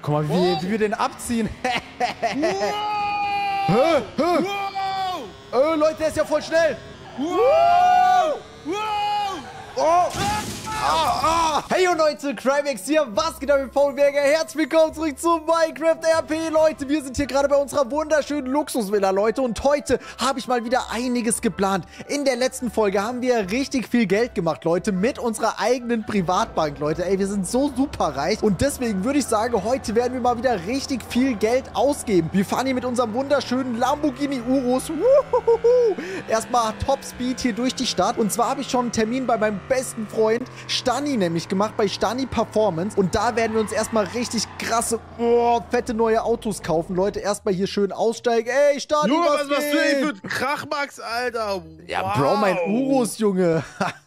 Guck mal, wie wir den abziehen. Wow! Oh, Leute, der ist ja voll schnell. Wow! Wow! Oh. Hey Leute, Crimex hier, was geht ab mit Paulberger? Herzlich willkommen zurück zu Minecraft RP, Leute. Wir sind hier gerade bei unserer wunderschönen Luxusvilla, Leute. Und heute habe ich mal wieder einiges geplant. In der letzten Folge haben wir richtig viel Geld gemacht, Leute, mit unserer eigenen Privatbank, Leute. Ey, wir sind so super reich. Und deswegen würde ich sagen, heute werden wir mal wieder richtig viel Geld ausgeben. Wir fahren hier mit unserem wunderschönen Lamborghini Urus. Erstmal Top Speed hier durch die Stadt. Und zwar habe ich schon einen Termin bei meinem besten Freund Stani nämlich gemacht, bei Stani Performance. Und da werden wir uns erstmal richtig krasse, fette neue Autos kaufen. Leute, erstmal hier schön aussteigen. Ey, Stani, Junge, was was du ey geht? für Krachmax, Alter. Wow. Ja, Bro, mein Urus, Junge.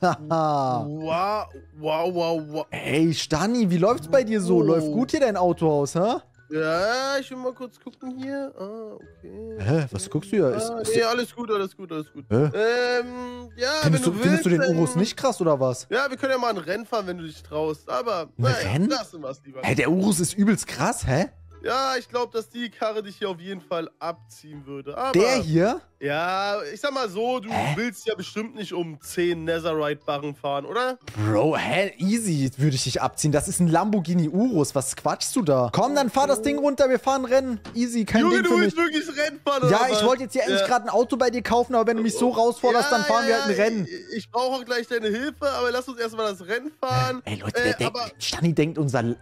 Wow. Ey, Stani, wie läuft's bei dir so? Oh. Läuft gut hier dein Autohaus, hä? Ja, ich will mal kurz gucken hier. Ah, okay. Hä, was guckst du hier? Nee, alles gut. Hä? Ja, Findest wenn du du willst, den Urus nicht krass, oder was? Ja, wir können ja mal ein Rennen fahren, wenn du dich traust. Aber, Rennen? lassen wir es lieber. Hä, der Urus ist übelst krass, hä? Ja, ich glaube, dass die Karre dich hier auf jeden Fall abziehen würde. Aber, Der hier? Ja, ich sag mal so, du willst ja bestimmt nicht um 10 Netherite-Barren fahren, oder? Bro, easy würde ich dich abziehen. Das ist ein Lamborghini Urus. Was quatschst du da? Komm, dann fahr das Ding runter. Wir fahren Rennen. Easy, kein Junge, Ding für du mich. willst wirklich Rennen fahren, oder Ja, was? ich wollte jetzt hier eigentlich gerade ein Auto bei dir kaufen, aber wenn du mich so herausforderst, dann fahren wir halt ein Rennen. Ich brauche auch gleich deine Hilfe, aber lass uns erstmal das Rennen fahren. Ey, Leute, Stani denkt,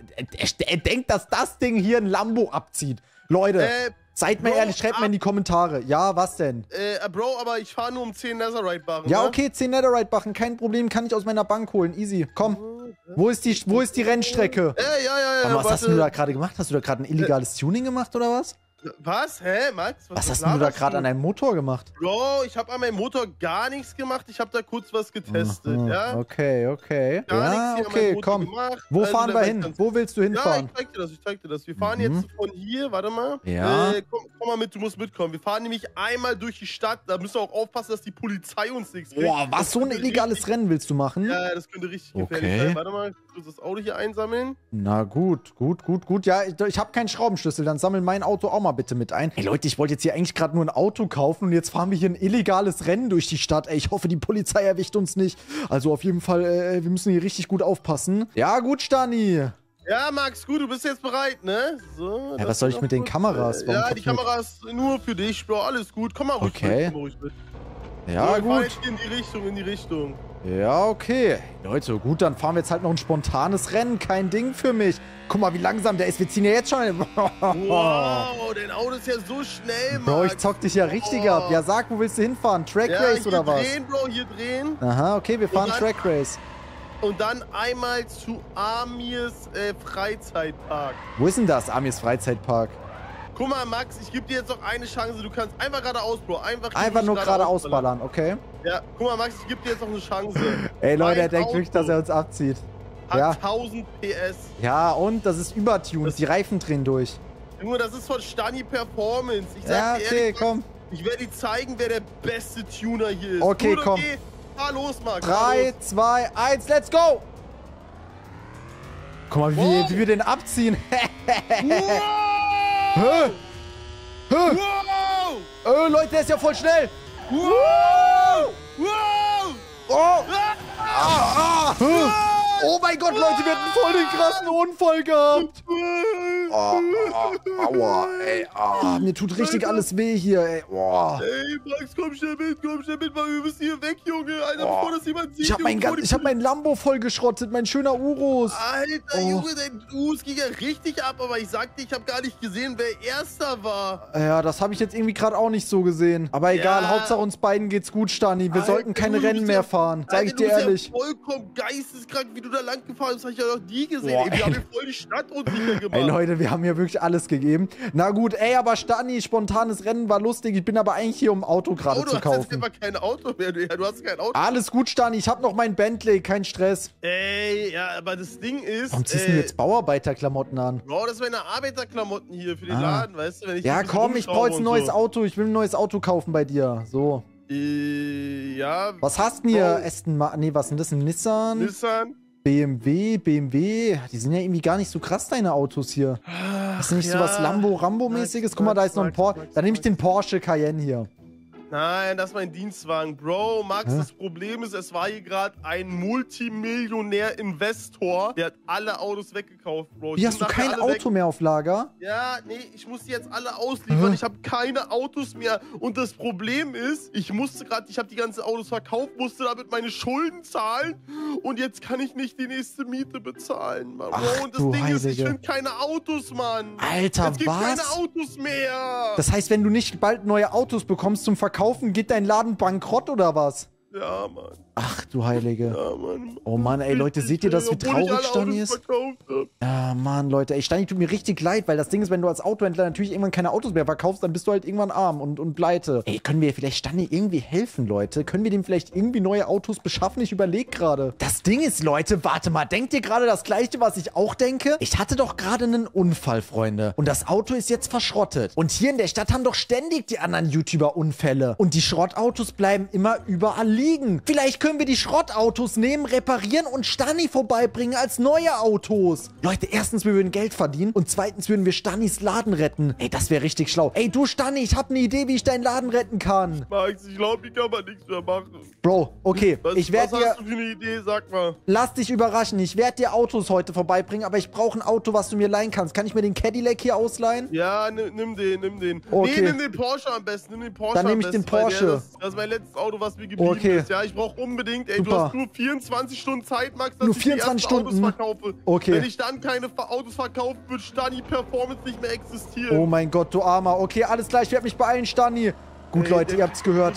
er denkt, dass das Ding hier ein Lambo abzieht. Leute, seid mal ehrlich, schreibt mal in die Kommentare. Ja, was denn? Bro, aber ich fahre nur um 10 Netherite-Barren. Ja, ne? okay, 10 Netherite-Barren, kein Problem, kann ich aus meiner Bank holen. Easy, komm. Wo ist die Rennstrecke? Ja. Aber was hast du da gerade gemacht? Hast du da gerade ein illegales Tuning gemacht oder was? Was? Hä, Max? Was hast du da gerade an deinem Motor gemacht? Bro, ich habe an meinem Motor gar nichts gemacht. Ich habe da kurz was getestet, ja? Okay. Gar nichts hier an meinem Motor Komm. gemacht. Wo Also, fahren der wir weiß hin? ganz- Wo willst du Ja, hinfahren? ich zeig dir das. Wir fahren jetzt von hier, warte mal. Ja. Komm mal mit, du musst mitkommen. Wir fahren nämlich einmal durch die Stadt. Da müssen wir auch aufpassen, dass die Polizei uns nichts kriegt. Boah, was, Das so ein könnte illegales Rennen willst du machen? Ja, das könnte richtig gefährlich Okay. sein. Warte mal, ich muss das Auto hier einsammeln. Na gut. Ja, ich habe keinen Schraubenschlüssel, dann sammel mein Auto auch mal bitte mit ein. Hey Leute, ich wollte jetzt hier eigentlich gerade nur ein Auto kaufen und jetzt fahren wir hier ein illegales Rennen durch die Stadt. Ey, ich hoffe, die Polizei erwischt uns nicht. Also auf jeden Fall, wir müssen hier richtig gut aufpassen. Ja, gut, Stani. Ja, Max, gut, du bist jetzt bereit, ne? So. Ja, was soll ich mit den Kameras? Warum Ja, die kommt Kamera ist nur für dich, Bro. Alles gut. Komm mal ruhig Okay. mit. Komm mal ruhig mit. Ja, So, wir fahren gut. jetzt hier in die Richtung. Ja, okay. Leute, gut, dann fahren wir jetzt halt noch ein spontanes Rennen. Kein Ding für mich. Guck mal, wie langsam der ist. Wir ziehen ja jetzt schon... Wow, dein Auto ist ja so schnell, Max. Bro, ich zock dich ja richtig ab. Ja, sag, wo willst du hinfahren? Track Race oder was? Hier drehen, Bro, hier drehen. Aha, okay, wir fahren Und dann- Track Race. Und dann einmal zu Amirs Freizeitpark. Wo ist denn das, Amirs Freizeitpark? Guck mal, Max, ich gebe dir jetzt noch eine Chance. Du kannst einfach geradeaus, Bro. Einfach Nur geradeaus ballern, okay? Ja, guck mal, Max, ich gebe dir jetzt noch eine Chance. Ey, Leute, er Mein denkt wirklich, Auto dass er uns abzieht. hat Ja. 1000 PS. Ja, und? Das ist übertuned. Die Reifen drehen durch. Junge, das ist von Stani Performance. Ich sag Ja, dir okay, ehrlich, komm. ich werde dir zeigen, wer der beste Tuner hier ist. Okay, Gut, komm. Fahr los, Max. fahr 3, los. 2, 1, let's go! Guck mal, Wow. wie wir den abziehen. Wow! Hä? Wow! Leute, der ist ja voll schnell. Wow! Wow! Oh! Ah! Oh mein Gott, Leute, wir hatten voll den krassen Unfall gehabt. Aua, ey. Mir tut richtig alles weh hier, ey. Ey, Max, komm schnell mit, weil wir müssen hier weg, Junge. Alter, bevor das jemand sieht. Ich hab mein Lambo voll geschrottet, mein schöner Urus. Alter, Junge, dein Us ging ja richtig ab, aber ich sagte, ich habe gar nicht gesehen, wer Erster war. Ja, das habe ich jetzt irgendwie gerade auch nicht so gesehen. Aber egal, Ja. Hauptsache uns beiden geht's gut, Stani. Wir sollten keine Alter, du Rennen bist mehr ja- fahren. Sag Alter, ich dir du bist ehrlich. Ja vollkommen geisteskrank, wie du da lang gefahren bist, habe ich ja noch nie gesehen. Boah, Ey, wir ey. haben hier voll die Stadt unsicher gemacht. Ey Leute, wir haben hier wirklich alles gegeben. Na gut, ey, aber Stani, spontanes Rennen war lustig. Ich bin aber eigentlich hier, um ein Auto gerade Oh, du zu hast jetzt kaufen. einfach kein Auto mehr. Du hast kein Auto. Alles gut, Stani. Ich habe noch mein Bentley, kein Stress. Ey, ja, aber das Ding ist... Warum ziehst du jetzt Bauarbeiterklamotten an? Bro, das sind meine Arbeiterklamotten hier für den Laden, weißt du? Wenn ich Ja, hier ein bisschen komm, ich brauche jetzt ein rumschraube neues und Auto. Ich will ein neues Auto kaufen bei dir. So. Ja. Was hast denn hier? Bro. Aston Martin? Nee, was ist denn das? Ein Nissan? Nissan? BMW? Die sind ja irgendwie gar nicht so krass, deine Autos hier. Ist nicht sowas Lambo-Rambo-mäßiges? Guck mal, da ist noch ein Porsche. Dann nehme ich den Porsche Cayenne hier. Nein, das ist mein Dienstwagen. Bro, Max, das Problem ist, es war hier gerade ein Multimillionär-Investor, der hat alle Autos weggekauft, Bro. Wie, hast du kein Auto mehr auf Lager? Ja, nee, ich muss die jetzt alle ausliefern. Ich habe keine Autos mehr. Und das Problem ist, ich habe die ganzen Autos verkauft, musste damit meine Schulden zahlen. Und jetzt kann ich nicht die nächste Miete bezahlen, Mann. Ach, und das Ding ist, ich finde keine Autos, Mann. Alter, es gibt keine Autos mehr. Das heißt, wenn du nicht bald neue Autos bekommst zum Verkaufen, geht dein Laden bankrott oder was? Ja, Mann. Ach, du Heilige. Ja, Mann. Oh Mann, ey, Leute, seht ihr das, wie traurig Stani ist? Ja, Mann, Leute, ey, Stani tut mir richtig leid, weil das Ding ist, wenn du als Autohändler natürlich irgendwann keine Autos mehr verkaufst, dann bist du halt irgendwann arm und pleite. Ey, können wir vielleicht Stani irgendwie helfen, Leute? Können wir dem vielleicht irgendwie neue Autos beschaffen? Ich überlege gerade. Das Ding ist, Leute, warte mal, denkt ihr gerade das Gleiche, was ich auch denke? Ich hatte doch gerade einen Unfall, Freunde. Und das Auto ist jetzt verschrottet. Und hier in der Stadt haben doch ständig die anderen YouTuber Unfälle. Und die Schrottautos bleiben immer überall liegen. Vielleicht können wir die Schrottautos nehmen, reparieren und Stani vorbeibringen als neue Autos. Leute, erstens, wir würden Geld verdienen und zweitens würden wir Stanis Laden retten. Ey, das wäre richtig schlau. Ey, du Stani, ich habe eine Idee, wie ich deinen Laden retten kann. Max, ich glaube, ich kann mal nichts mehr machen. Bro, okay, Was hast du für eine Idee? Sag mal. Lass dich überraschen. Ich werde dir Autos heute vorbeibringen, aber ich brauche ein Auto, was du mir leihen kannst. Kann ich mir den Cadillac hier ausleihen? Ja, nimm den. Okay. Nee, nimm den Porsche am besten. Dann nehme ich den Porsche. Das ist mein letztes Auto, was mir geblieben ist. Ja, ich brauche unbedingt, ey, Super. du hast nur 24 Stunden Zeit, Max, dass Nur ich 24 die ersten Stunden? Autos verkaufe. Okay. Wenn ich dann keine Autos verkaufe, wird Stani Performance nicht mehr existieren. Oh mein Gott, du Armer. Okay, alles klar, ich werde mich beeilen, Stani. Gut, Ey, Leute, ihr habt's gehört.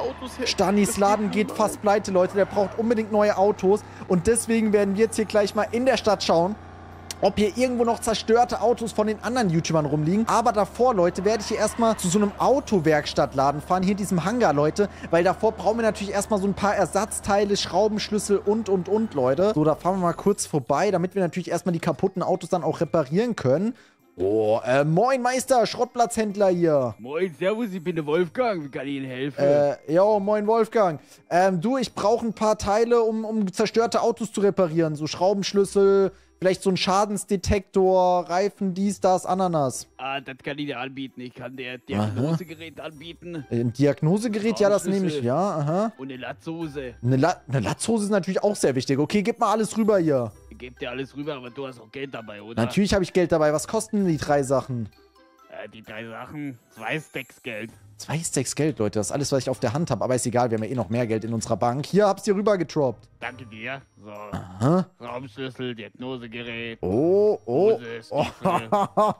Stanis Laden geht fast pleite, Leute. Der braucht unbedingt neue Autos. Und deswegen werden wir jetzt hier gleich mal in der Stadt schauen, ob hier irgendwo noch zerstörte Autos von den anderen YouTubern rumliegen. Aber davor, Leute, werde ich hier erstmal zu so einem Autowerkstattladen fahren, hier in diesem Hangar, Leute. Weil davor brauchen wir natürlich erstmal so ein paar Ersatzteile, Schraubenschlüssel und, Leute. So, da fahren wir mal kurz vorbei, damit wir natürlich erstmal die kaputten Autos dann auch reparieren können. Oh, moin Meister, Schrottplatzhändler hier. Moin, servus, ich bin der Wolfgang, wie kann ich Ihnen helfen? Jo, moin Wolfgang. Du, ich brauche ein paar Teile, um zerstörte Autos zu reparieren. So Schraubenschlüssel, vielleicht so ein Schadensdetektor, Reifen, dies, das, Ananas. Ah, das kann ich dir anbieten. Ich kann dir Diagnosegerät anbieten. Ein Diagnosegerät, ja, das nehme ich, ja, aha. Und eine Latzhose. Eine Latzhose ist natürlich auch sehr wichtig. Okay, gib mal alles rüber hier. Ich gebe dir alles rüber, aber du hast auch Geld dabei, oder? Natürlich habe ich Geld dabei. Was kosten denn die 3 Sachen? Die 3 Sachen, 2 Stacks Geld. 2 Stacks Geld, Leute. Das ist alles, was ich auf der Hand habe. Aber ist egal, wir haben ja eh noch mehr Geld in unserer Bank. Hier, hab's dir rüber getroppt. Danke dir. So. Aha. Raumschlüssel, Diagnosegerät. Oh. Hose, Stiefel.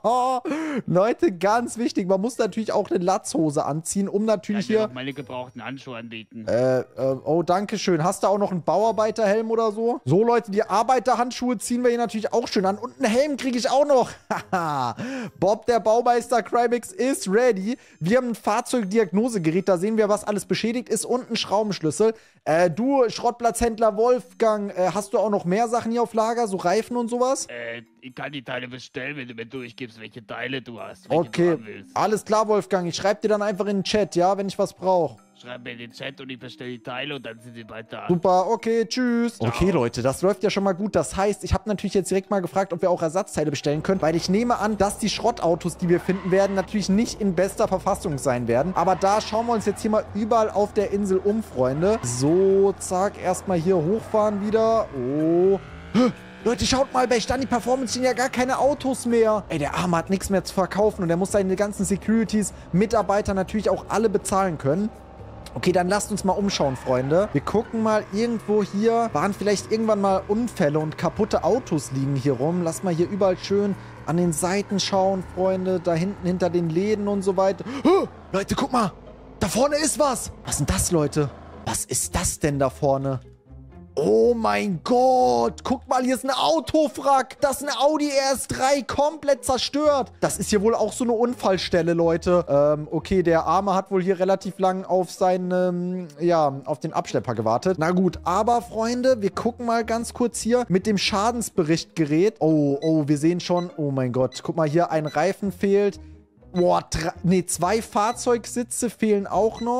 Leute, ganz wichtig. Man muss natürlich auch eine Latzhose anziehen, um natürlich Ich kann dir hier... auch meine gebrauchten Handschuhe anbieten. Oh, danke schön. Hast du auch noch einen Bauarbeiterhelm oder so? So, Leute, die Arbeiterhandschuhe ziehen wir hier natürlich auch schön an. Und einen Helm kriege ich auch noch. Haha. Bob, der Baumeister Crybex, ist ready. Wir haben ein Fahrzeugdiagnosegerät. Da sehen wir, was alles beschädigt ist. Und einen Schraubenschlüssel. Du, Schrottplatzhändler Wolfgang, hast du auch noch mehr Sachen hier auf Lager? So Reifen und sowas? Ich kann die Teile bestellen, wenn du mir durchgibst, welche Teile du hast. Welche du Okay, haben willst. alles klar, Wolfgang. Ich schreibe dir dann einfach in den Chat, ja, wenn ich was brauche. Schreib mir in den Chat und ich bestelle die Teile und dann sind sie bald da. Super, okay, tschüss. Ciao. Okay, Leute, das läuft ja schon mal gut. Das heißt, ich habe natürlich jetzt direkt mal gefragt, ob wir auch Ersatzteile bestellen können, weil ich nehme an, dass die Schrottautos, die wir finden werden, natürlich nicht in bester Verfassung sein werden. Aber da schauen wir uns jetzt hier mal überall auf der Insel um, Freunde. So, zack, erstmal hier hochfahren wieder. Oh. Leute, schaut mal, bei Stani Performance stehen ja gar keine Autos mehr. Ey, der Arme hat nichts mehr zu verkaufen und er muss seine ganzen Securities, Mitarbeiter natürlich auch alle bezahlen können. Okay, dann lasst uns mal umschauen, Freunde. Wir gucken mal irgendwo hier. Waren vielleicht irgendwann mal Unfälle und kaputte Autos liegen hier rum. Lass mal hier überall schön an den Seiten schauen, Freunde. Da hinten hinter den Läden und so weiter. Oh, Leute, guck mal. Da vorne ist was. Was ist denn das, Leute? Was ist das denn da vorne? Oh mein Gott, guck mal, hier ist ein Autowrack. Das ist ein Audi RS3, komplett zerstört. Das ist hier wohl auch so eine Unfallstelle, Leute. Okay, der Arme hat wohl hier relativ lang auf seinen, auf den Abschlepper gewartet. Na gut, aber Freunde, wir gucken mal ganz kurz hier mit dem Schadensberichtgerät. Oh, wir sehen schon, oh mein Gott, guck mal hier, ein Reifen fehlt. Boah, 2 Fahrzeugsitze fehlen auch noch.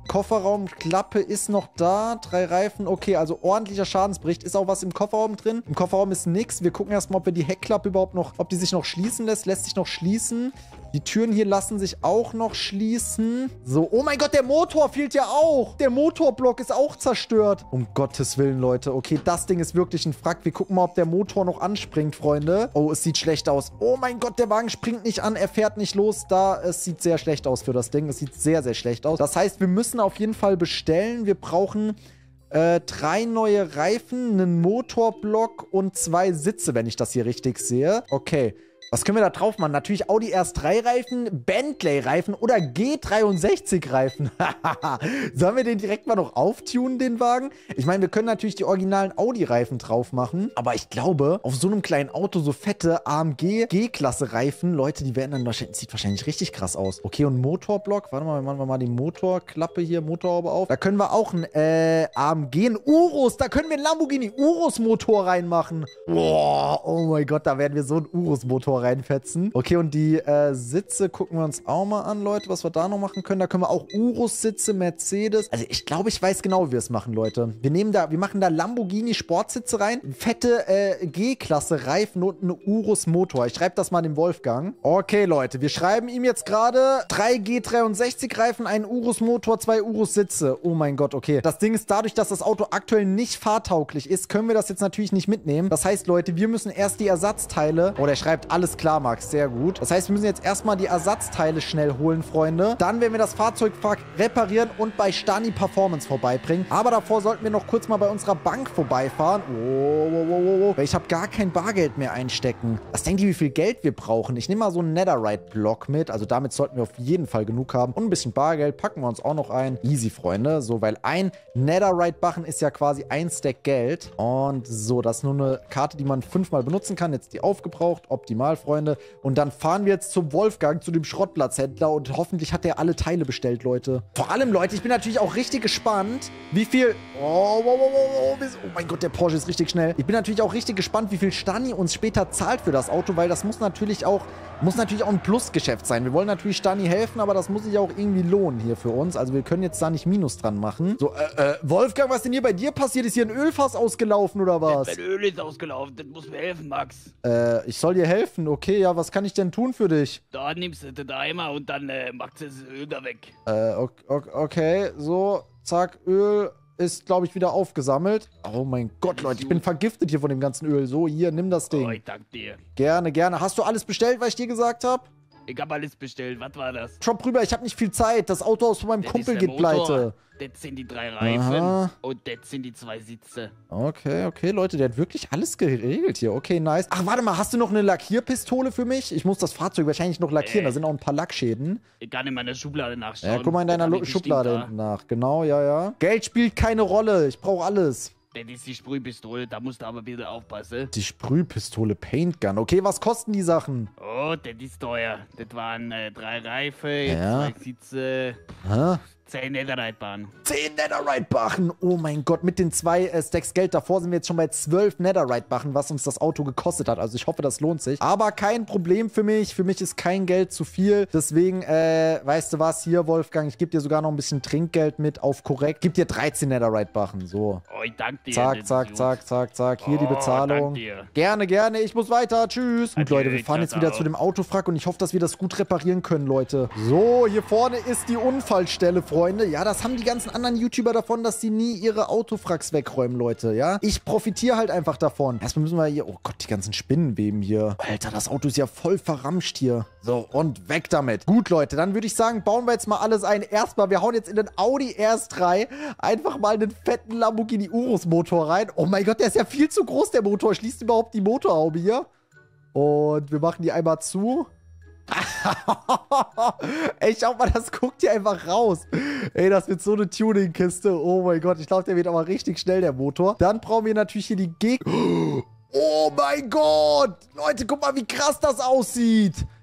Kofferraumklappe ist noch da. 3 Reifen. Okay, also ordentlicher Schadensbericht. Ist auch was im Kofferraum drin? Im Kofferraum ist nichts. Wir gucken erstmal, ob wir die Heckklappe überhaupt noch, ob die sich noch schließen lässt. Lässt sich noch schließen. Die Türen hier lassen sich auch noch schließen. So, oh mein Gott, der Motor fehlt ja auch. Der Motorblock ist auch zerstört. Um Gottes Willen, Leute. Okay, das Ding ist wirklich ein Frack. Wir gucken mal, ob der Motor noch anspringt, Freunde. Oh, es sieht schlecht aus. Oh mein Gott, der Wagen springt nicht an. Er fährt nicht los. Es sieht sehr schlecht aus für das Ding. Es sieht sehr, sehr schlecht aus. Das heißt, wir müssen auf jeden Fall bestellen. Wir brauchen 3 neue Reifen, einen Motorblock und 2 Sitze, wenn ich das hier richtig sehe. Okay. Was können wir da drauf machen? Natürlich Audi RS3-Reifen, Bentley-Reifen oder G63-Reifen. Sollen wir den direkt mal noch auftunen, den Wagen? Ich meine, wir können natürlich die originalen Audi-Reifen drauf machen. Aber ich glaube, auf so einem kleinen Auto so fette AMG G-Klasse-Reifen, Leute, die werden dann wahrscheinlich, sieht wahrscheinlich richtig krass aus. Okay, und Motorblock. Warte mal, wir machen mal die Motorklappe hier, Motorhaube auf. Da können wir auch einen AMG, einen Urus. Da können wir einen Lamborghini Urus-Motor reinmachen. Boah, oh mein Gott, da werden wir so einen Urus-Motor reinfetzen. Okay, und die Sitze gucken wir uns auch mal an, Leute, was wir da noch machen können. Da können wir auch Urus-Sitze, Mercedes. Also ich glaube, ich weiß genau, wie wir es machen, Leute. Wir machen da Lamborghini Sportsitze rein, fette G-Klasse Reifen und einen Urus-Motor. Ich schreibe das mal dem Wolfgang. Okay, Leute, wir schreiben ihm jetzt gerade 3 G63 Reifen, einen Urus-Motor, 2 Urus-Sitze. Oh mein Gott, okay. Das Ding ist, dadurch, dass das Auto aktuell nicht fahrtauglich ist, können wir das jetzt natürlich nicht mitnehmen. Das heißt, Leute, wir müssen erst die Ersatzteile... Oh, der schreibt alles klar, Max. Sehr gut. Das heißt, wir müssen jetzt erstmal die Ersatzteile schnell holen, Freunde. Dann werden wir das Fahrzeug reparieren und bei Stani Performance vorbeibringen. Aber davor sollten wir noch kurz mal bei unserer Bank vorbeifahren. Oh. Weil ich habe gar kein Bargeld mehr einstecken. Was denkt ihr, wie viel Geld wir brauchen? Ich nehme mal so einen Netherite-Block mit. Also damit sollten wir auf jeden Fall genug haben. Und ein bisschen Bargeld packen wir uns auch noch ein. Easy, Freunde. So, weil ein Netherite-Barren ist ja quasi ein Stack Geld. Und so, das ist nur eine Karte, die man 5-mal benutzen kann. Jetzt die aufgebraucht. Optimal, Freunde. Und dann fahren wir jetzt zum Wolfgang, zu dem Schrottplatzhändler und hoffentlich hat er alle Teile bestellt, Leute. Vor allem, Leute, ich bin natürlich auch richtig gespannt, wie viel... Oh mein Gott, der Porsche ist richtig schnell. Ich bin natürlich auch richtig gespannt, wie viel Stani uns später zahlt für das Auto, weil das muss natürlich auch ein Plusgeschäft sein. Wir wollen natürlich Stani helfen, aber das muss sich auch irgendwie lohnen hier für uns. Also wir können jetzt da nicht Minus dran machen. So, Wolfgang, was denn hier bei dir passiert? Ist hier ein Ölfass ausgelaufen oder was? Mein Öl ist ausgelaufen, das muss mir helfen, Max. Ich soll dir helfen. Okay, ja, was kann ich denn tun für dich? Da nimmst du den Eimer und dann machst du das Öl da weg. Okay, so, zack, Öl ist, glaube ich, wieder aufgesammelt. Oh mein Gott, Leute, ich bin vergiftet hier von dem ganzen Öl. So, hier, nimm das Ding. Oh, ich danke dir. Gerne, gerne. Hast du alles bestellt, was ich dir gesagt habe? Ich habe alles bestellt. Was war das? Shop rüber, ich habe nicht viel Zeit. Das Auto aus meinem Kumpel geht pleite. Das sind die 3 Reifen und das sind die 2 Sitze. Okay, Leute, der hat wirklich alles geregelt hier. Okay, nice. Ach, warte mal, hast du noch eine Lackierpistole für mich? Ich muss das Fahrzeug wahrscheinlich noch lackieren. Da sind auch ein paar Lackschäden. Ich kann in meiner Schublade nachschauen. Ja, guck mal in deiner Schublade hinten nach. Genau, ja. Geld spielt keine Rolle. Ich brauche alles. Das ist die Sprühpistole, da musst du aber wieder aufpassen. Die Sprühpistole, Paintgun. Okay, was kosten die Sachen? Oh, das ist teuer. Das waren 3 Reifen, Ja. 2 Sitze, Hä? 10 Netherite-Bahnen. 10 Netherite-Bachen. Oh mein Gott, mit den 2 Stacks Geld davor sind wir jetzt schon bei 12 Netherite-Bachen, was uns das Auto gekostet hat. Also ich hoffe, das lohnt sich. Aber kein Problem für mich. Für mich ist kein Geld zu viel. Deswegen, weißt du was, hier, Wolfgang, ich gebe dir sogar noch ein bisschen Trinkgeld mit auf korrekt. Gib dir 13 Netherite-Bachen. So. Oh, ich danke dir. Zack. Hier die Bezahlung. Dank dir. Gerne. Ich muss weiter. Tschüss. Gut, Adieu, Leute, wir fahren jetzt wieder ciao. zu dem Autofrack und ich hoffe, dass wir das gut reparieren können, Leute. So, hier vorne ist die Unfallstelle, Freunde. Ja, das haben die ganzen anderen YouTuber davon, dass die nie ihre Autofracks wegräumen, Leute, ja. Ich profitiere halt einfach davon. Erstmal müssen wir hier... Oh Gott, die ganzen Spinnenweben hier. Alter, das Auto ist ja voll verramscht hier. So, und weg damit. Gut, Leute, dann würde ich sagen, bauen wir jetzt mal alles ein. Erstmal, wir hauen jetzt in den Audi RS3 einfach mal einen fetten Lamborghini Urus Motor rein. Oh mein Gott, der ist ja viel zu groß, der Motor. Schließt überhaupt die Motorhaube hier. Und wir machen die einmal zu. Ey, schau mal, das guckt hier einfach raus. Ey, das wird so eine Tuning-Kiste. Oh mein Gott, ich glaube, der wird aber richtig schnell, der Motor. Dann brauchen wir natürlich hier die Gegner. Oh mein Gott! Leute, guck mal, wie krass das aussieht.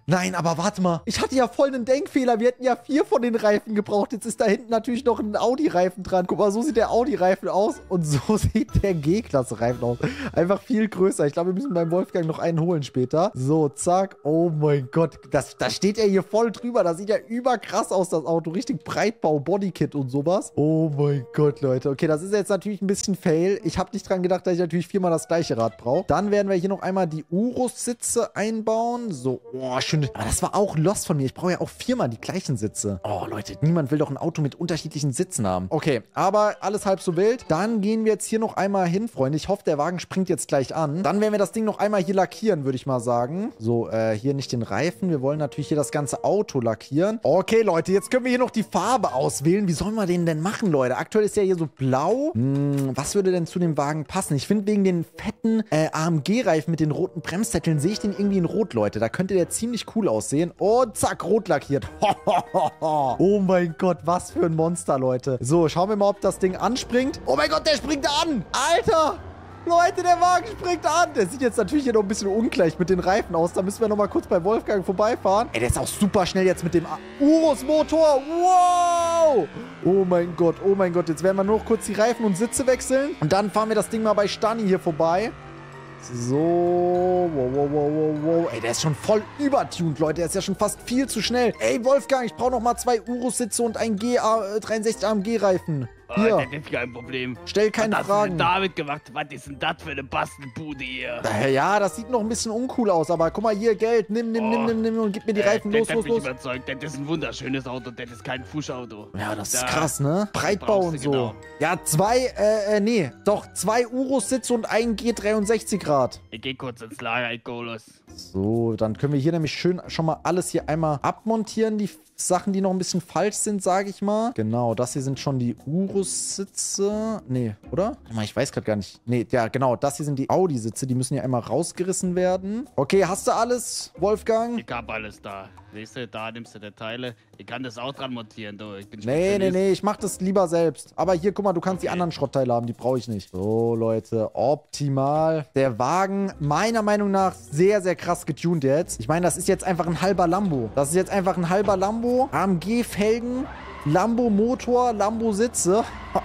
Nein, aber warte mal. Ich hatte ja voll einen Denkfehler. Wir hätten ja 4 von den Reifen gebraucht. Jetzt ist da hinten natürlich noch ein Audi-Reifen dran. Guck mal, so sieht der Audi-Reifen aus und so sieht der G-Klasse-Reifen aus. Einfach viel größer. Ich glaube, wir müssen beim Wolfgang noch einen holen später. So, zack. Oh mein Gott. Da steht ja hier voll drüber. Das sieht ja überkrass aus, das Auto. Richtig Breitbau, Bodykit und sowas. Oh mein Gott, Leute. Okay, das ist jetzt natürlich ein bisschen Fail. Ich habe nicht dran gedacht, dass ich natürlich 4-mal das gleiche Rad brauche. Dann werden wir hier noch einmal die Urus-Sitze einbauen. So, oh, schön. Aber das war auch lost von mir. Ich brauche ja auch 4-mal die gleichen Sitze. Oh, Leute, niemand will doch ein Auto mit unterschiedlichen Sitzen haben. Okay, aber alles halb so wild. Dann gehen wir jetzt hier noch einmal hin, Freunde. Ich hoffe, der Wagen springt jetzt gleich an. Dann werden wir das Ding noch einmal hier lackieren, würde ich mal sagen. So, hier nicht den Reifen. Wir wollen natürlich hier das ganze Auto lackieren. Okay, Leute, jetzt können wir hier noch die Farbe auswählen. Wie sollen wir den denn machen, Leute? Aktuell ist ja hier so blau. Was würde denn zu dem Wagen passen? Ich finde, wegen den fetten AMG-Reifen mit den roten Bremssätteln sehe ich den irgendwie in Rot, Leute. Da könnte der ziemlich cool aussehen. Und zack, rot lackiert. Oh mein Gott, was für ein Monster, Leute. So, schauen wir mal, ob das Ding anspringt. Oh mein Gott, der springt an! Alter! Leute, der Wagen springt an. Der sieht jetzt natürlich hier noch ein bisschen ungleich mit den Reifen aus. Da müssen wir noch mal kurz bei Wolfgang vorbeifahren. Ey, der ist auch super schnell jetzt mit dem Urus-Motor. Wow! Oh mein Gott, oh mein Gott. Jetzt werden wir nur noch kurz die Reifen und Sitze wechseln. Und dann fahren wir das Ding mal bei Stani hier vorbei. So, wow. Ey, der ist schon voll übertuned, Leute. Der ist ja schon fast viel zu schnell. Ey, Wolfgang, ich brauche noch mal 2 Urus-Sitze und ein 63 AMG-Reifen. Hier. Das ist kein Problem. Stell keine Fragen. Was hast du denn damit gemacht? Was ist denn das für eine Bastelbude hier? Ja, das sieht noch ein bisschen uncool aus, aber guck mal hier, Geld, nimm und gib mir die Reifen, los. Ich bin überzeugt, das ist ein wunderschönes Auto, das ist kein Fuschauto. Ja, das ist krass, ne? Breitbau und so. Genau. Ja, 2 Urus-Sitze und ein G63-Rad. Ich geh kurz ins Lager, ich go los. So, dann können wir hier nämlich schön schon mal alles hier einmal abmontieren, die Sachen, die noch ein bisschen falsch sind, sage ich mal. Genau, das hier sind schon die Urus-Sitze. Nee, oder? Ich weiß gerade gar nicht. Nee, ja, genau, das hier sind die Audi-Sitze. Die müssen ja einmal rausgerissen werden. Okay, hast du alles, Wolfgang? Ich hab alles da. Siehst du, da nimmst du die Teile. Ich kann das auch dran montieren, du. Ich bin Nee, ich mach das lieber selbst. Aber hier, guck mal, du kannst die anderen Schrottteile haben. Die brauche ich nicht. So, Leute, optimal. Der Wagen, meiner Meinung nach, sehr, sehr krass getuned jetzt. Ich meine, das ist jetzt einfach ein halber Lambo. AMG-Felgen, Lambo-Motor, Lambo-Sitze.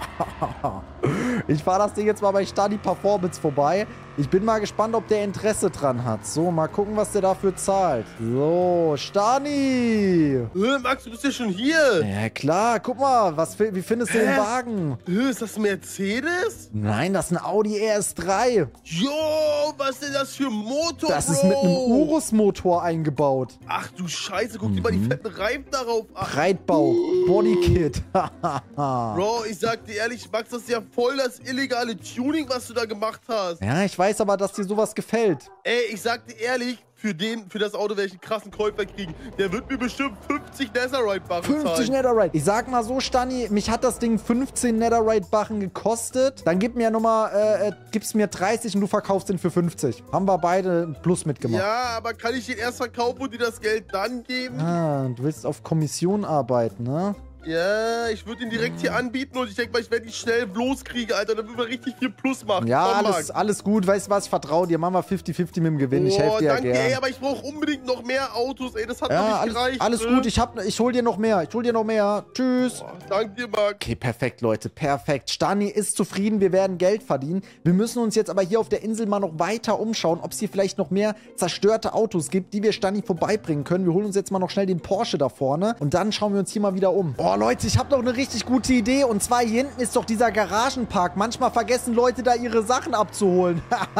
Ich fahre das Ding jetzt mal bei Stani Performance vorbei. Ich bin mal gespannt, ob der Interesse dran hat. So, mal gucken, was der dafür zahlt. So, Stani! Max, du bist ja schon hier. Ja, klar. Guck mal, wie findest du den Wagen? Ist das ein Mercedes? Nein, das ist ein Audi RS3. Jo, was ist denn das für ein Motor, Das ist mit einem Urus-Motor eingebaut. Ach du Scheiße, guck dir mal die fetten Reifen darauf an. Breitbau, Bodykit. Bro, ich sag dir ehrlich, Max, das ist ja voll das illegale Tuning, was du da gemacht hast. Ja, ich weiß aber, dass dir sowas gefällt. Ey, ich sag dir ehrlich, für das Auto werde ich einen krassen Käufer kriegen. Der wird mir bestimmt 50 Netherite-Barren zahlen. 50 Netherite. Ich sag mal so, Stani, mich hat das Ding 15 Netherite-Barren gekostet. Dann gib's mir 30 und du verkaufst den für 50. Haben wir beide ein Plus mitgemacht. Ja, aber kann ich den erst verkaufen und dir das Geld dann geben? Ah, du willst auf Kommission arbeiten, ne? Ja, ich würde ihn direkt hier anbieten und ich denke mal, ich werde ihn schnell loskriegen, Alter. Dann würden wir richtig viel Plus machen. Ja, alles gut. Weißt du was? Ich vertraue dir. Machen wir 50-50 mit dem Gewinn. Ich helfe dir ja gerne. Ey, aber ich brauche unbedingt noch mehr Autos, ey. Das hat noch nicht gereicht. Alles gut. Ich hol dir noch mehr. Tschüss. Danke dir, Max. Okay, perfekt, Leute. Perfekt. Stani ist zufrieden. Wir werden Geld verdienen. Wir müssen uns jetzt aber hier auf der Insel mal noch weiter umschauen, ob es hier vielleicht noch mehr zerstörte Autos gibt, die wir Stani vorbeibringen können. Wir holen uns jetzt mal noch schnell den Porsche da vorne und dann schauen wir uns hier mal wieder um. Oh, Leute, ich habe noch eine richtig gute Idee. Und zwar hier hinten ist doch dieser Garagenpark. Manchmal vergessen Leute da ihre Sachen abzuholen.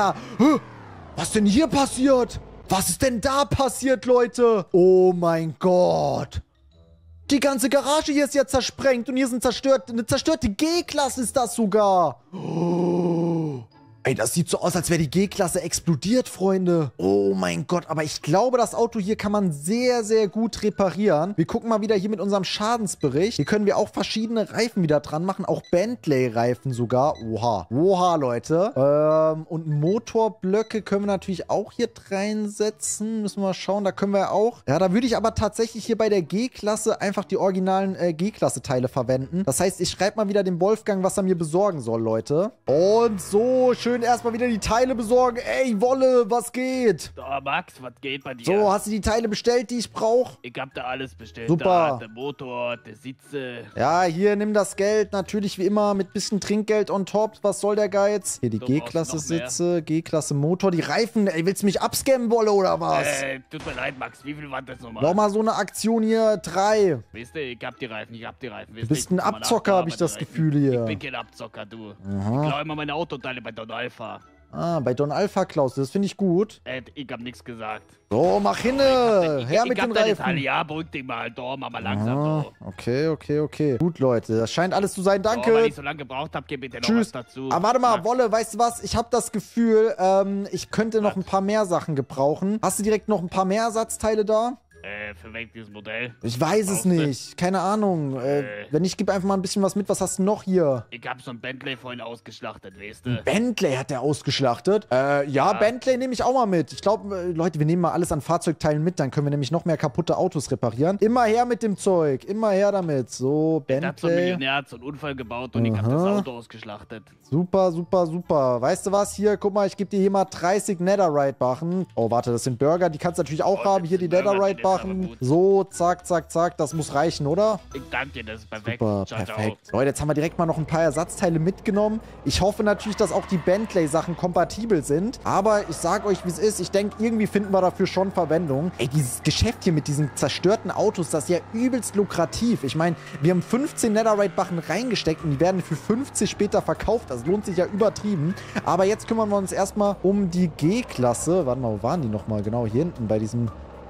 Was denn hier passiert? Was ist denn da passiert, Leute? Oh mein Gott. Die ganze Garage hier ist ja zersprengt. Und hier sind eine zerstörte G-Klasse ist das sogar. Oh. Ey, das sieht so aus, als wäre die G-Klasse explodiert, Freunde. Oh mein Gott, aber ich glaube, das Auto hier kann man sehr, sehr gut reparieren. Wir gucken mal wieder hier mit unserem Schadensbericht. Hier können wir auch verschiedene Reifen wieder dran machen, auch Bentley-Reifen sogar. Oha. Oha, Leute. Und Motorblöcke können wir natürlich auch hier reinsetzen. Müssen wir mal schauen, da können wir auch. Ja, da würde ich aber tatsächlich hier bei der G-Klasse einfach die originalen G-Klasse-Teile verwenden. Das heißt, ich schreibe mal wieder dem Wolfgang, was er mir besorgen soll, Leute. Und so, schön schön erstmal wieder die Teile besorgen. Ey, Wolle, was geht? Da, Max, was geht bei dir? So, hast du die Teile bestellt, die ich brauche? Ich hab da alles bestellt. Super. Da, der Motor, der Sitze. Ja, hier, nimm das Geld. Natürlich wie immer mit bisschen Trinkgeld on top. Was soll der Geiz? Hier die Du brauchst G-Klasse noch mehr. Sitze, G-Klasse Motor, die Reifen. Ey, willst du mich abscammen, Wolle, oder was? Tut mir leid, Max, wie viel war das nochmal? Nochmal so eine Aktion hier, 3. Weißt du, ich hab die Reifen. Du bist ein Abzocker, habe ich das Gefühl hier. Ich bin kein Abzocker, du. Aha. Ich klaue immer meine Autoteile bei Don Alpha. Ah, bei Don Alpha Klaus, das finde ich gut. Ich hab nichts gesagt. So, mach hinne. Her mit den deine Teile, Reifen. ja, beruhig dich mal. Doch, mach mal langsam. Ah, So. okay. Gut, Leute, das scheint alles zu sein. Weil Danke. ich so lange gebraucht habe, gib bitte noch Tschüss. was dazu. Aber warte mal, Max. Wolle, weißt du was? Ich habe das Gefühl, ich könnte noch ein paar mehr Sachen gebrauchen. Hast du direkt noch ein paar mehr Ersatzteile da? Für welches Modell? Ich weiß es Brauchst du? nicht. Keine Ahnung. Wenn nicht, gib einfach mal ein bisschen was mit. Was hast du noch hier? Ich hab so ein Bentley vorhin ausgeschlachtet, weißt du? Bentley hat der ausgeschlachtet. Ja, Bentley nehme ich auch mal mit. Ich glaube, Leute, wir nehmen mal alles an Fahrzeugteilen mit. Dann können wir nämlich noch mehr kaputte Autos reparieren. Immer her mit dem Zeug. Immer her damit. So, Der hat so ein Bentley. Millionär, hat so einen Unfall gebaut und ich hab das Auto ausgeschlachtet. Super. Weißt du was? Hier, guck mal, ich gebe dir hier mal 30 Netherite-Barren. Oh, warte, das sind Burger. Die kannst du natürlich auch Oh, haben. das Hier die sind Burger, die sind Netherite-Barren. aber gut. So, zack. Das muss reichen, oder? Ich danke dir, das ist perfekt. Super, Ciao, ciao. perfekt. Leute, jetzt haben wir direkt mal noch ein paar Ersatzteile mitgenommen. Ich hoffe natürlich, dass auch die Bentley-Sachen kompatibel sind. Aber ich sag euch, wie es ist. Ich denke, irgendwie finden wir dafür schon Verwendung. Ey, dieses Geschäft hier mit diesen zerstörten Autos, das ist ja übelst lukrativ. Ich meine, wir haben 15 Netherite-Barren reingesteckt und die werden für 50 später verkauft. Das lohnt sich ja übertrieben. Aber jetzt kümmern wir uns erstmal um die G-Klasse. Warte mal, wo waren die nochmal? Genau, hier hinten bei diesem...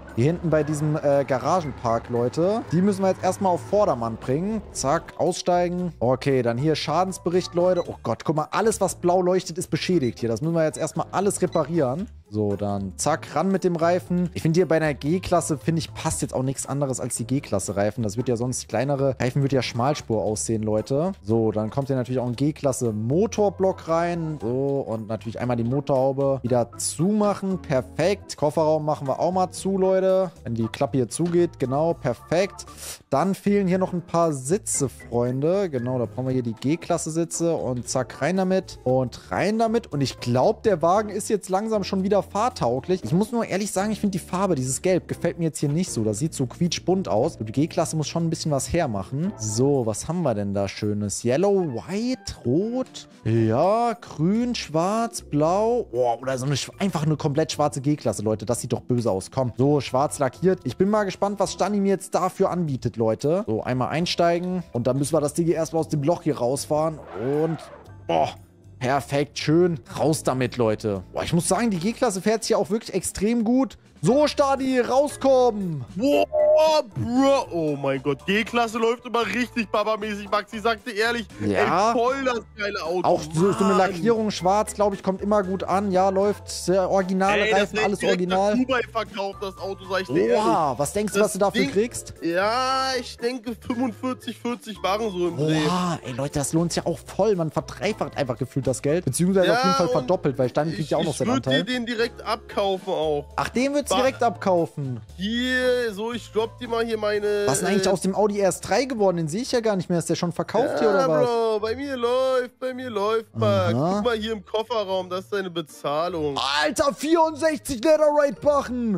Garagenpark, Leute. Die müssen wir jetzt erstmal auf Vordermann bringen. Zack, aussteigen. Okay, dann hier Schadensbericht, Leute. Oh Gott, guck mal, alles, was blau leuchtet, ist beschädigt hier. Das müssen wir jetzt erstmal alles reparieren. So, dann zack, ran mit dem Reifen. Ich finde hier bei einer G-Klasse, finde ich, passt jetzt auch nichts anderes als die G-Klasse-Reifen. Das wird ja sonst, kleinere Reifen wird ja Schmalspur aussehen, Leute. So, dann kommt hier natürlich auch ein G-Klasse-Motorblock rein. So, und natürlich einmal die Motorhaube wieder zumachen. Perfekt. Kofferraum machen wir auch mal zu, Leute. Wenn die Klappe hier zugeht, genau, perfekt. Dann fehlen hier noch ein paar Sitze, Freunde. Genau, da brauchen wir hier die G-Klasse-Sitze und zack, rein damit. Und rein damit. Und ich glaube, der Wagen ist jetzt langsam schon wieder fahrtauglich. Ich muss nur ehrlich sagen, ich finde die Farbe, dieses Gelb, gefällt mir jetzt hier nicht so. Das sieht so quietschbunt aus. Die G-Klasse muss schon ein bisschen was hermachen. So, was haben wir denn da Schönes? Yellow, White, Rot. Ja, Grün, Schwarz, Blau. Oh, oder so einfach eine komplett schwarze G-Klasse, Leute. Das sieht doch böse aus. Komm, so, schwarz lackiert. Ich bin mal gespannt, was Stani mir jetzt dafür anbietet, Leute. So, einmal einsteigen. Und dann müssen wir das Ding erstmal aus dem Loch hier rausfahren. Und, boah. Perfekt, schön. Raus damit, Leute. Boah, ich muss sagen, die G-Klasse fährt sich ja auch wirklich extrem gut. So, Stadi, rauskommen. Wow, Bro. Oh mein Gott, G-Klasse läuft immer richtig babamäßig, Max. Ich sagte ehrlich, Ja. ey, voll das geile Auto. Auch so eine Mann. Lackierung schwarz, glaube ich, kommt immer gut an. Ja, läuft sehr originale Ey, das Reifen, hätte alles ich direkt nach original. Dubai verkauft, das Auto, sag ich dir ehrlich. Oha, was denkst du, Das was du dafür Ding- kriegst? Ja, ich denke 45, 40 Waren so im Dreh. Oha, ey Leute, das lohnt sich ja auch voll. Man verdreifacht einfach gefühlt das Geld. Beziehungsweise Ja, auf jeden Fall und verdoppelt, weil Stani kriegt ja auch noch Ich seinen würde dir Anteil. den direkt abkaufen auch. Ach, den würdest du direkt abkaufen. Hier, so, ich dropp dir mal hier meine... Was ist denn eigentlich aus dem Audi RS3 geworden? Den sehe ich ja gar nicht mehr. Ist der schon verkauft hier oder was? Bro, bei mir läuft, Max. Aha. Guck mal hier im Kofferraum, das ist deine Bezahlung. Alter, 64 Netherite-Barren.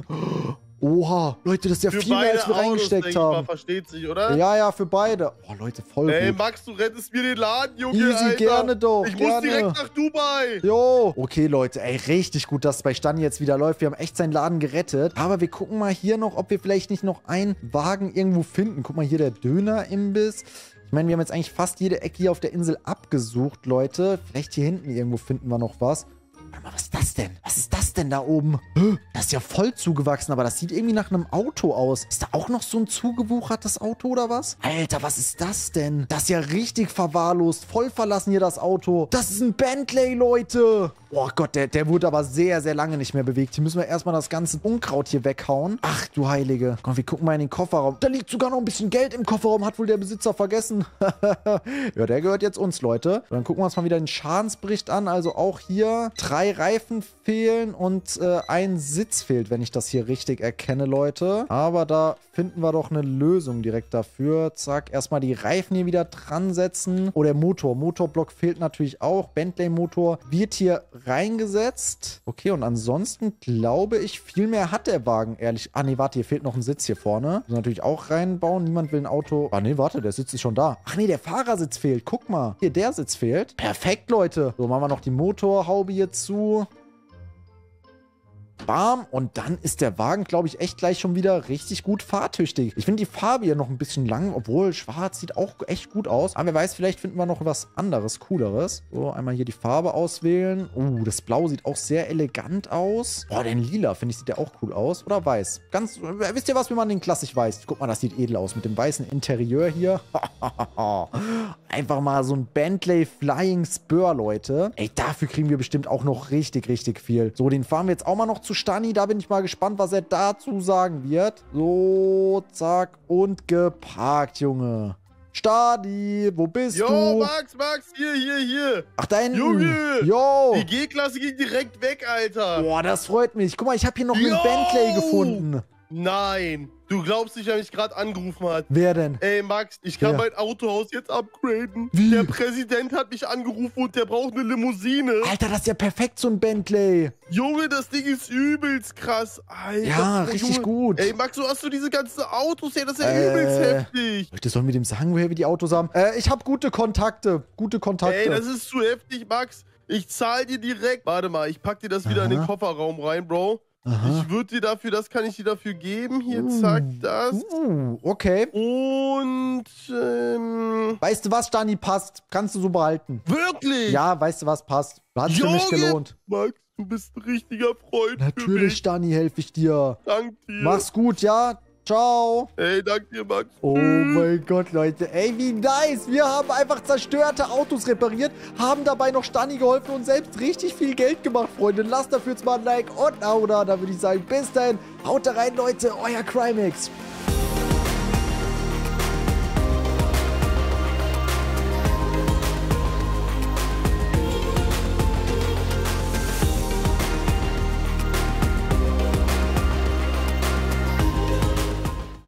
Oha, Leute, das ist ja Für viel mehr, als wir beide Autos, reingesteckt denk ich mal, haben. versteht sich, oder? Ja, für beide. Oh, Leute, voll Ey, gut. Max, du rettest mir den Laden, Junge, Easy, Alter. gerne doch, Ich gerne. muss direkt nach Dubai. Jo. Okay, Leute, ey, richtig gut, dass es bei Stani jetzt wieder läuft. Wir haben echt seinen Laden gerettet. Aber wir gucken mal hier noch, ob wir vielleicht nicht noch einen Wagen irgendwo finden. Guck mal, hier der Döner-Imbiss. Ich meine, wir haben jetzt eigentlich fast jede Ecke hier auf der Insel abgesucht, Leute. Vielleicht hier hinten irgendwo finden wir noch was. Warte mal, was ist das denn? Was ist das denn da oben? Das ist ja voll zugewachsen, aber das sieht irgendwie nach einem Auto aus. Ist da auch noch so ein zugewuchertes Auto oder was? Alter, was ist das denn? Das ist ja richtig verwahrlost. Voll verlassen hier das Auto. Das ist ein Bentley, Leute. Oh Gott, der wurde aber sehr, sehr lange nicht mehr bewegt. Hier müssen wir erstmal das ganze Unkraut hier weghauen. Ach du Heilige. Komm, wir gucken mal in den Kofferraum. Da liegt sogar noch ein bisschen Geld im Kofferraum. Hat wohl der Besitzer vergessen. Ja, der gehört jetzt uns, Leute. Dann gucken wir uns mal wieder den Schadensbericht an. Also auch hier 3 Reifen fehlen und und ein Sitz fehlt, wenn ich das hier richtig erkenne, Leute. Aber da finden wir doch eine Lösung direkt dafür. Zack, erstmal die Reifen hier wieder dran setzen. Oh, der Motor. Motorblock fehlt natürlich auch. Bentley-Motor wird hier reingesetzt. Okay, und ansonsten glaube ich, viel mehr hat der Wagen, ehrlich. Ah, nee, warte, hier fehlt noch ein Sitz hier vorne. Müssen wir natürlich auch reinbauen. Niemand will ein Auto. Ah, nee, warte, der Sitz ist schon da. Ach nee, der Fahrersitz fehlt. Guck mal. Hier, der Sitz fehlt. Perfekt, Leute. So, machen wir noch die Motorhaube hier zu. Bam. Und dann ist der Wagen, glaube ich, echt gleich schon wieder richtig gut fahrtüchtig. Ich finde die Farbe hier noch ein bisschen lang, obwohl schwarz sieht auch echt gut aus. Aber wer weiß, vielleicht finden wir noch was anderes, cooleres. So, einmal hier die Farbe auswählen. Das Blau sieht auch sehr elegant aus. Boah, den Lila, finde ich, sieht der auch cool aus. Oder weiß. Ganz, wisst ihr was, wie man den klassisch weiß? Guck mal, das sieht edel aus mit dem weißen Interieur hier. Einfach mal so ein Bentley Flying Spur, Leute. Ey, dafür kriegen wir bestimmt auch noch richtig, richtig viel. So, den fahren wir jetzt auch mal noch zu Stani. Da bin ich mal gespannt, was er dazu sagen wird. So, zack und geparkt, Junge. Stani, wo bist du? Jo, Max, hier. Ach, da hinten. Junge. Jo. Die G-Klasse ging direkt weg, Alter. Boah, das freut mich. Guck mal, ich habe hier noch einen Bentley gefunden. Nein, du glaubst nicht, wer mich gerade angerufen hat. Wer denn? Ey, Max, ich kann Wer? mein Autohaus jetzt upgraden. Wie? Der Präsident hat mich angerufen und der braucht eine Limousine. Alter, das ist ja perfekt, so ein Bentley. Junge, das Ding ist übelst krass. Alter. Ja, Oh, richtig Junge. gut. Ey, Max, hast du diese ganzen Autos hier? Das ist ja übelst heftig. Leute, sollen wir dem sagen, woher wir die Autos haben? Ich habe gute Kontakte. Ey, das ist zu heftig, Max. Ich zahle dir direkt. Warte mal, ich pack dir das wieder in den Kofferraum rein, Bro. Aha. Ich würde dir dafür, das kann ich dir dafür geben. Hier, zack, das. Okay. Und, Weißt du was, Stani, passt. Kannst du so behalten. wirklich? Ja, weißt du was, passt. Hat für mich Junge! gelohnt. Max, du bist ein richtiger Freund für Natürlich, mich. Stani, helfe ich dir. Dank dir. Mach's gut, ja? Ciao. Ey, dank dir, Max. Oh mein Gott, Leute. Ey, wie nice. Wir haben einfach zerstörte Autos repariert, haben dabei noch Stani geholfen und selbst richtig viel Geld gemacht, Freunde. Lasst dafür jetzt mal ein Like und ein Abo da. Da würde ich sagen, bis dahin. Haut da rein, Leute. Euer Crimex.